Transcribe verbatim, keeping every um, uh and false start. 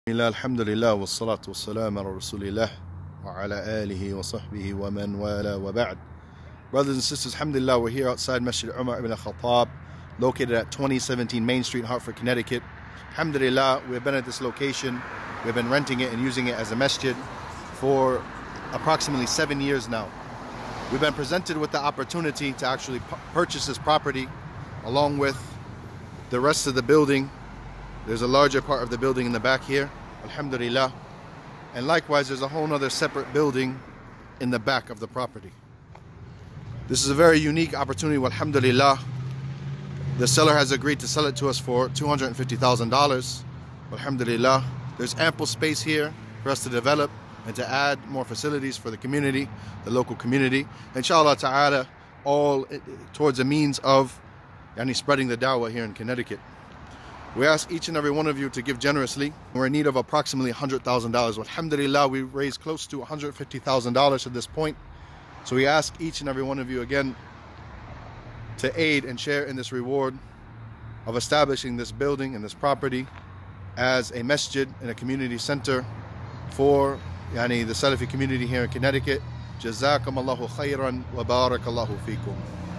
Alhamdulillah wa salatu wa salam ala rasulillah wa ala alihi wa sahbihi wa man wala wa ba'd. Brothers and sisters, alhamdulillah, we're here outside Masjid Umar Ibn Al Khattab, located at twenty seventeen Main Street, Hartford, Connecticut. Alhamdulillah, we've been at this location, we've been renting it and using it as a masjid for approximately seven years now. We've been presented with the opportunity to actually purchase this property along with the rest of the building. There's a larger part of the building in the back here, alhamdulillah. And likewise, there's a whole other separate building in the back of the property. This is a very unique opportunity, alhamdulillah. The seller has agreed to sell it to us for two hundred fifty thousand dollars, alhamdulillah. There's ample space here for us to develop and to add more facilities for the community, the local community. Inshallah ta'ala, all towards a means of yani, spreading the da'wah here in Connecticut. We ask each and every one of you to give generously. We're in need of approximately one hundred thousand dollars. Alhamdulillah, we raised close to one hundred fifty thousand dollars at this point. So we ask each and every one of you again to aid and share in this reward of establishing this building and this property as a masjid and a community center for yani, the Salafi community here in Connecticut. Jazakum Allahu khairan wa barakallahu feekum.